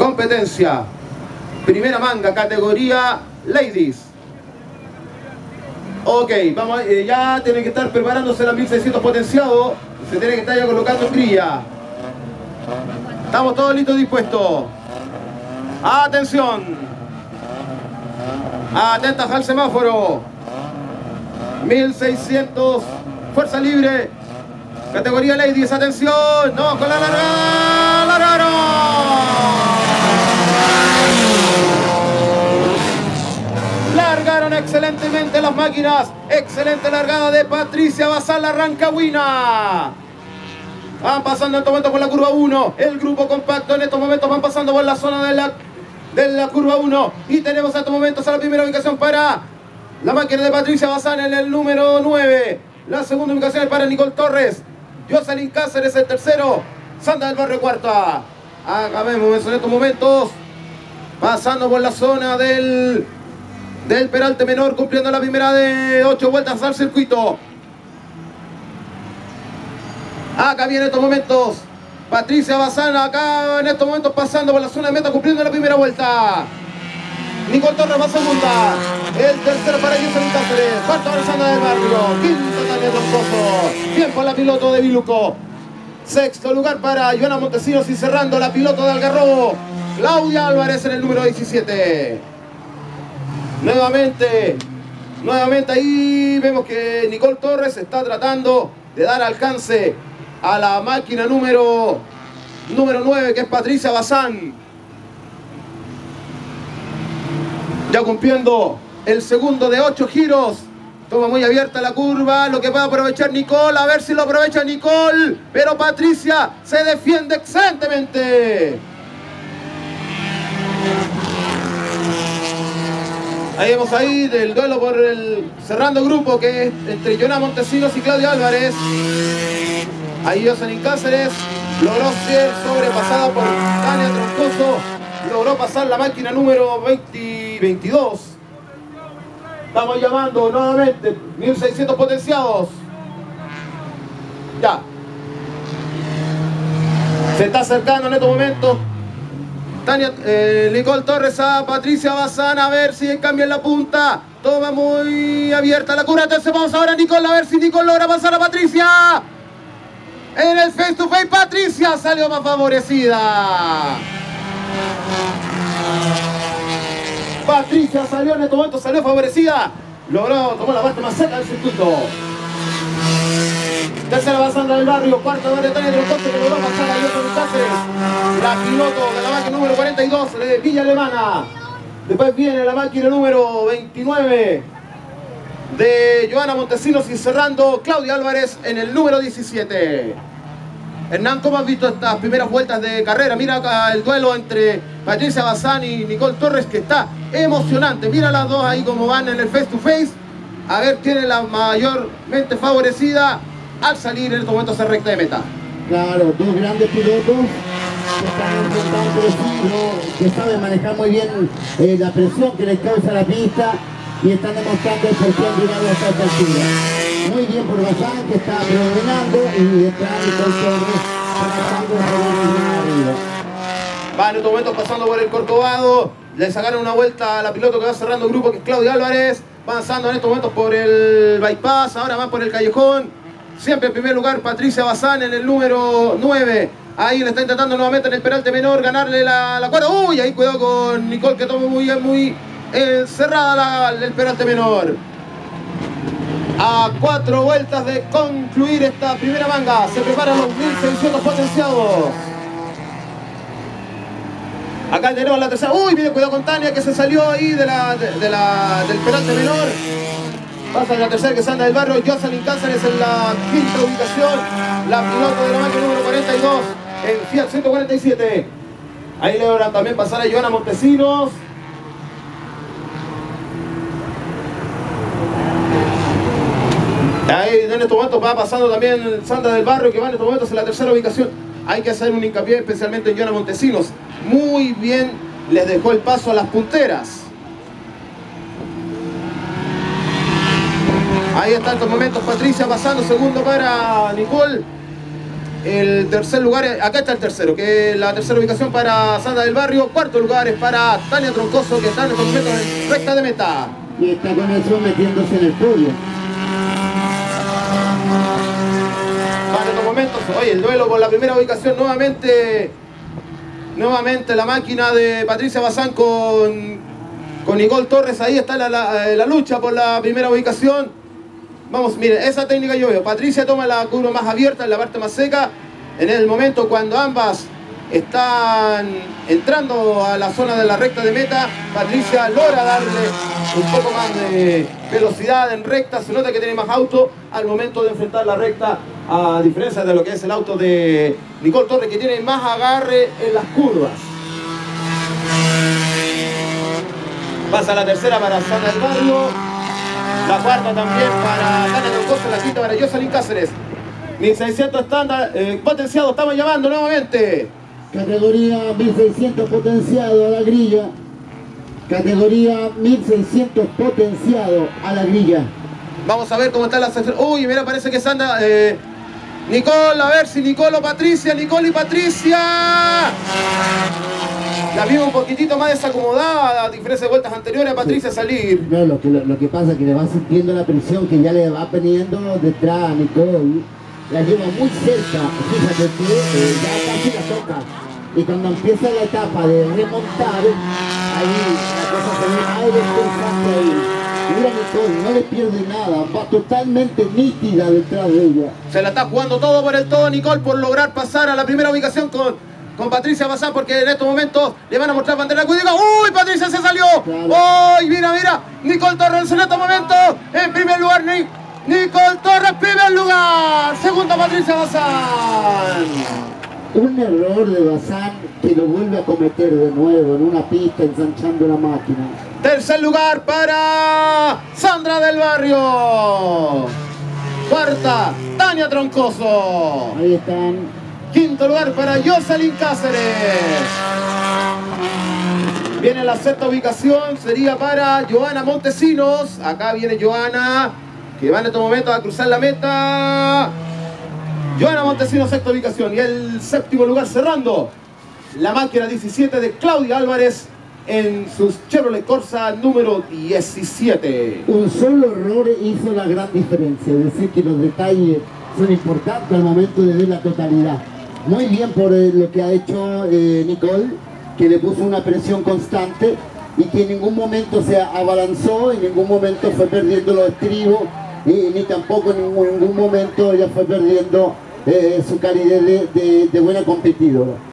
competencia. Primera manga, categoría Ladies. Ok, vamos, ya tiene que estar preparándose la 1600 potenciado. Se tiene que estar ya colocando en grilla. Estamos todos listos, dispuestos. Atención. Atentas al semáforo. 1600, fuerza libre. Categoría Ladies, atención. No, con la largada. ¡Largaron! Largaron excelentemente las máquinas. Excelente largada de Patricia Bazán, la Rancagüina. Van pasando en estos momentos por la curva 1. El grupo compacto en estos momentos van pasando por la zona de la curva 1. Y tenemos en estos momentos a la primera ubicación para la máquina de Patricia Bazán en el número 9. La segunda ubicación es para Nicole Torres. Jocelyn Cáceres el tercero. Sandra del Barrio cuarta. Acabemos en estos momentos pasando por la zona del Peralte Menor, cumpliendo la primera de 8 vueltas al circuito. Acá viene en estos momentos Patricia Bazán, acá en estos momentos pasando por la zona de meta, cumpliendo la primera vuelta. Nicole Torres va segunda. El tercero para Jocelyn Cáceres. Cuarto para Sandra del Barrio. Quinto Tania Troncoso. Bien por la piloto de Biluco. Sexto lugar para Joana Montesinos y cerrando la piloto de Algarrobo, Claudia Álvarez en el número 17. Nuevamente ahí vemos que Nicole Torres está tratando de dar alcance a la máquina número 9, que es Patricia Bazán. Ya cumpliendo el segundo de 8 giros. Toma muy abierta la curva, lo que va a aprovechar Nicole, a ver si lo aprovecha Nicole. Pero Patricia se defiende excelentemente. Ahí vemos ahí del duelo por el cerrando grupo, que es entre Joana Montesinos y Claudia Álvarez. Ahí Jocelyn Cáceres logró ser sobrepasada por Tania Troncoso. Logró pasar la máquina número 22. Estamos llamando nuevamente 1600 potenciados. Ya. Se está acercando en estos momentos Nicole Torres a Patricia Bazán, a ver si cambia en la punta. Toma muy abierta la curva. Entonces vamos ahora a Nicole, a ver si Nicole logra pasar a Patricia. En el face to face, Patricia salió más favorecida. Patricia salió en este momento, salió favorecida. Logró, tomó la parte más seca del circuito. Tercera va Sandra del Barrio, cuarta va Tania Troncoso, que logró pasar a Jocelyn Cáceres. La piloto de la máquina número 42 de Villa Alemana. Después viene la máquina número 29 de Joana Montesinos y cerrando Claudia Álvarez en el número 17. Hernán, ¿cómo has visto estas primeras vueltas de carrera? Mira acá el duelo entre Patricia Bazán y Nicole Torres, que está emocionante. Mira las dos ahí como van en el face to face. A ver quién es la mayormente favorecida al salir en estos momentos a recta de meta. Claro, dos grandes pilotos que están enfrentando el estilo, que saben manejar muy bien la presión que les causa la pista y están demostrando el por qué han llegado hasta esta altura. Muy bien por Bazán, que está predominando, y detrás Nicole Torres trabajando arriba. Va en estos momentos pasando por el Corcovado. Le sacaron una vuelta a la piloto que va cerrando el grupo, que es Claudia Álvarez. Va avanzando en estos momentos por el bypass, ahora van por el callejón. Siempre en primer lugar Patricia Bazán en el número 9. Ahí le está intentando nuevamente en el Peralte Menor ganarle la cuarta. Uy, ahí cuidado con Nicole, que toma muy cerrada el Peralte Menor. A 4 vueltas de concluir esta primera manga, se preparan los 1600 potenciados. Acá tenemos la tercera. Uy, mire, cuidado con Tania, que se salió ahí del Peralte Menor. Pasa en la tercera, que es Sandra del Barrio. Jocelyn Cáceres en la quinta ubicación. La piloto de la máquina número 42 en Fiat 147. Ahí logran también pasar a Joana Montesinos. Ahí en estos momentos va pasando también Sandra del Barrio, que va en estos momentos en la tercera ubicación. Hay que hacer un hincapié especialmente en Joana Montesinos. Muy bien les dejó el paso a las punteras. Ahí está en estos momentos Patricia pasando, segundo para Nicole. El tercer lugar, acá está el tercero, que es la tercera ubicación para Sandra del Barrio. Cuarto lugar es para Tania Troncoso, que está en estos momentos en recta de meta. Y está con eso metiéndose en el podio. En estos momentos, oye, el duelo por la primera ubicación nuevamente la máquina de Patricia Bazán con Nicole Torres. Ahí está la lucha por la primera ubicación. Vamos, miren, esa técnica yo veo. Patricia toma la curva más abierta, en la parte más seca. En el momento cuando ambas están entrando a la zona de la recta de meta, Patricia logra darle un poco más de velocidad en recta. Se nota que tiene más auto al momento de enfrentar la recta, a diferencia de lo que es el auto de Nicole Torres, que tiene más agarre en las curvas. Pasa la tercera para Sandra del Barrio. La cuarta también para Tania Troncoso, la quinta para Jocelyn Cáceres. 1600 estándar potenciado, estamos llamando nuevamente. Categoría 1600 potenciado a la grilla. Categoría 1600 potenciado a la grilla. Vamos a ver cómo están las... Uy, mira, parece que Sandra... Nicole, a ver si Nicole o Patricia. Nicole y Patricia. La vimos un poquitito más desacomodada, a diferencia de vueltas anteriores, a Patricia salir. No, lo que pasa es que le va sintiendo la presión que ya le va poniendo detrás a Nicole. La lleva muy cerca, fíjate que ya casi la toca. Y cuando empieza la etapa de remontar, ahí la cosa se ve más interesante ahí. Mira Nicole, no le pierde nada, va totalmente nítida detrás de ella. Se la está jugando todo por el todo Nicole por lograr pasar a la primera ubicación con Patricia Bazán, porque en estos momentos le van a mostrar bandera de diga, ¡uy! Patricia se salió. Claro. ¡Uy! Mira, Nicole Torres en estos momentos en primer lugar. Nicole Torres, primer lugar. Segunda Patricia Bazán. Un error de Bazán que lo vuelve a cometer de nuevo en una pista ensanchando la máquina. Tercer lugar para Sandra del Barrio. Cuarta, Tania Troncoso. Ahí están. Quinto lugar para Jocelyn Cáceres. Viene la sexta ubicación, sería para Joana Montesinos. Acá viene Joana, que va en estos momentos a cruzar la meta. Joana Montesinos, sexta ubicación. Y el séptimo lugar cerrando, la máquina 17 de Claudia Álvarez en sus Chevrolet Corsa número 17. Un solo error hizo la gran diferencia, es decir, que los detalles son importantes al momento de ver la totalidad. Muy bien por lo que ha hecho Nicole, que le puso una presión constante y que en ningún momento se abalanzó, en ningún momento fue perdiendo los estribos, ni tampoco en ningún momento ella fue perdiendo su calidad de buena competidora.